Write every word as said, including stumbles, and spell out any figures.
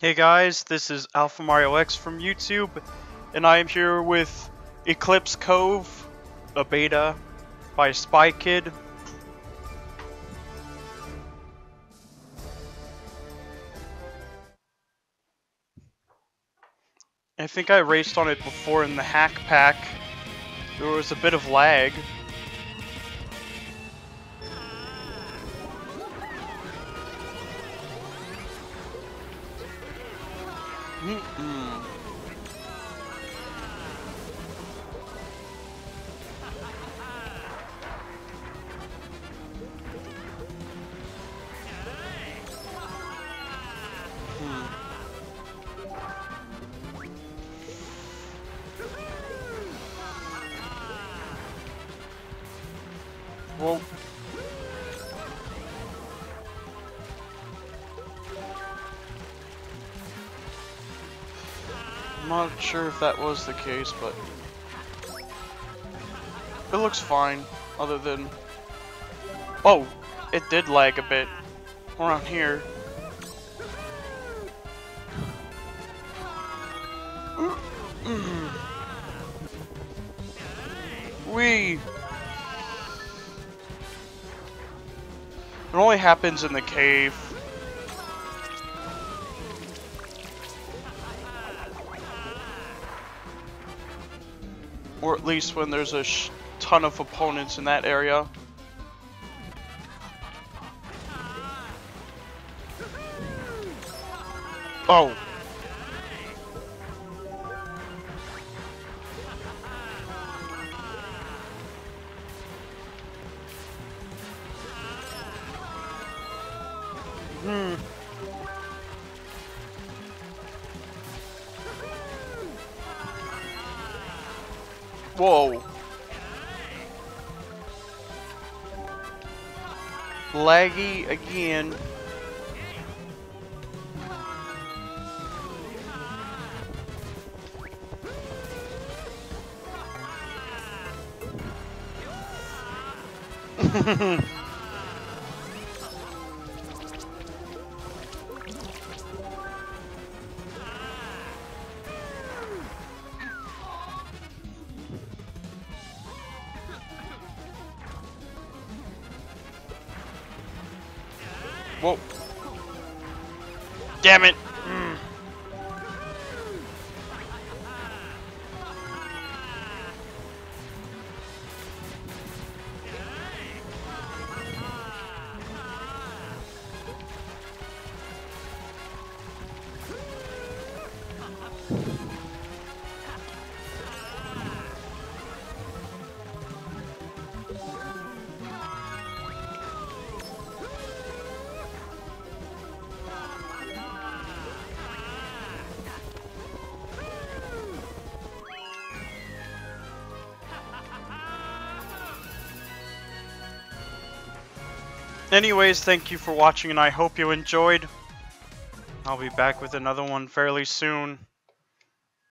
Hey guys, this is Alpha Mario X from YouTube, and I am here with Eclipse Cove, a beta by Spy Kid. I think I raced on it before in the Hack Pack. There was a bit of lag. Mm-mm. Hmm. Well, I'm not sure if that was the case, but it looks fine, other than... Oh, it did lag a bit around here. Wee! It only happens in the cave. Or at least when there's a sh ton of opponents in that area. Oh. Hmm. Whoa. Laggy again. Whoa. Damn it. Mm. Anyways, thank you for watching and I hope you enjoyed. I'll be back with another one fairly soon.